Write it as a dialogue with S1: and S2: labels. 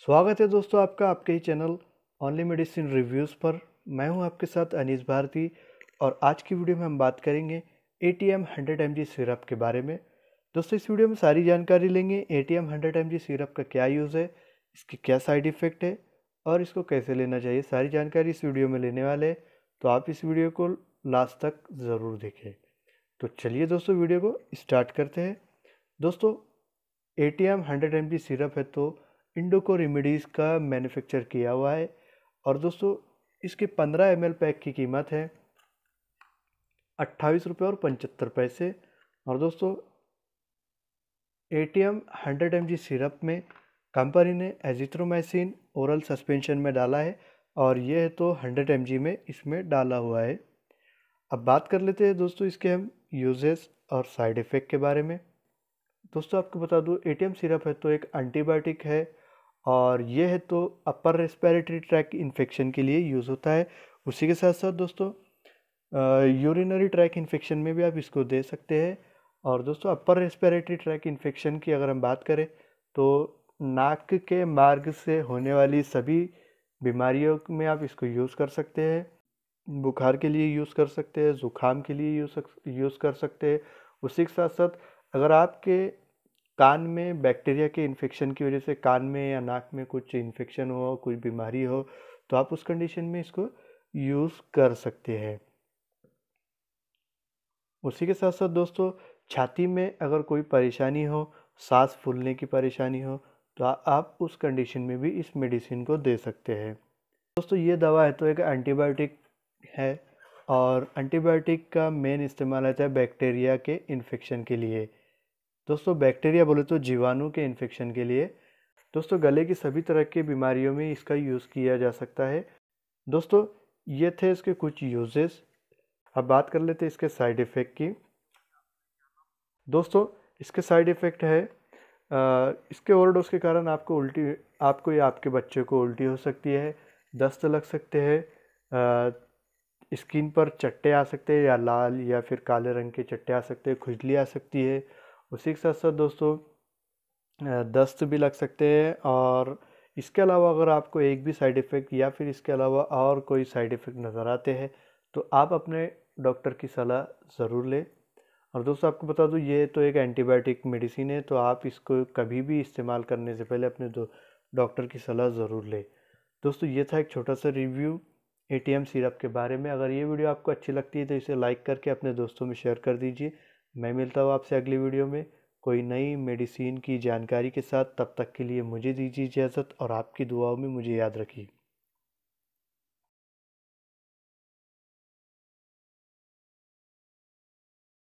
S1: स्वागत है दोस्तों आपका आपके ही चैनल ओनली मेडिसिन रिव्यूज़ पर। मैं हूं आपके साथ अनीस भारती और आज की वीडियो में हम बात करेंगे ATM 100 mg सिरप के बारे में। दोस्तों इस वीडियो में सारी जानकारी लेंगे। ATM 100 mg सिरप का क्या यूज़ है, इसके क्या साइड इफ़ेक्ट है और इसको कैसे लेना चाहिए, सारी जानकारी इस वीडियो में लेने वाले हैं। तो आप इस वीडियो को लास्ट तक ज़रूर देखें। तो चलिए दोस्तों वीडियो को स्टार्ट करते हैं। दोस्तों ATM 100 mg सिरप है तो इंडोको रेमेडीज़ का मैन्युफैक्चर किया हुआ है और दोस्तों इसके 15 ml पैक की कीमत है 28 रुपये और 75 पैसे। और दोस्तों ATM 100 mg सिरप में कंपनी ने एजिथ्रोमाइसिन ओरल सस्पेंशन में डाला है और ये है तो 100 mg में इसमें डाला हुआ है। अब बात कर लेते हैं दोस्तों इसके हम यूजेस और साइड इफ़ेक्ट के बारे में। दोस्तों आपको बता दूं ATM सिरप है तो एक एंटीबायोटिक है और ये है तो अपर रेस्पिरेटरी ट्रैक इन्फेक्शन के लिए यूज़ होता है। उसी के साथ साथ दोस्तों यूरिनरी ट्रैक इन्फेक्शन में भी आप इसको दे सकते हैं। और दोस्तों अपर रेस्पिरेटरी ट्रैक इन्फेक्शन की अगर हम बात करें तो नाक के मार्ग से होने वाली सभी बीमारियों में आप इसको यूज़ कर सकते हैं। बुखार के लिए यूज़ कर सकते हैं, ज़ुकाम के लिए यूज़ कर सकते हैं। उसी के साथ साथ अगर आपके कान में बैक्टीरिया के इन्फेक्शन की वजह से कान में या नाक में कुछ इन्फेक्शन हो, कोई बीमारी हो, तो आप उस कंडीशन में इसको यूज़ कर सकते हैं। उसी के साथ साथ दोस्तों छाती में अगर कोई परेशानी हो, सांस फूलने की परेशानी हो, तो आप उस कंडीशन में भी इस मेडिसिन को दे सकते हैं। दोस्तों ये दवा है तो एक एंटीबायोटिक है और एंटीबायोटिक का मेन इस्तेमाल होता है बैक्टीरिया के इन्फेक्शन के लिए। दोस्तों बैक्टीरिया बोले तो जीवाणु के इन्फेक्शन के लिए। दोस्तों गले की सभी तरह की बीमारियों में इसका यूज़ किया जा सकता है। दोस्तों ये थे इसके कुछ यूजेस। अब बात कर लेते हैं इसके साइड इफ़ेक्ट की। दोस्तों इसके साइड इफ़ेक्ट है इसके ओवरडोज के कारण आपको या आपके बच्चे को उल्टी हो सकती है, दस्त लग सकते हैं, स्किन पर चट्टे आ सकते हैं या लाल या फिर काले रंग के चट्टे आ सकते हैं, खुजली आ सकती है। उसी के साथ साथ दोस्तों दस्त भी लग सकते हैं। और इसके अलावा अगर आपको एक भी साइड इफ़ेक्ट या फिर इसके अलावा और कोई साइड इफ़ेक्ट नज़र आते हैं तो आप अपने डॉक्टर की सलाह ज़रूर लें। और दोस्तों आपको बता दूं ये तो एक एंटीबायोटिक मेडिसिन है तो आप इसको कभी भी इस्तेमाल करने से पहले अपने डॉक्टर की सलाह ज़रूर लें। दोस्तों ये था एक छोटा सा रिव्यू ATM सिरप के बारे में। अगर ये वीडियो आपको अच्छी लगती है तो इसे लाइक करके अपने दोस्तों में शेयर कर दीजिए। मैं मिलता हूँ आपसे अगली वीडियो में कोई नई मेडिसिन की जानकारी के साथ। तब तक के लिए मुझे दीजिए इजाज़त और आपकी दुआओं में मुझे याद रखिए।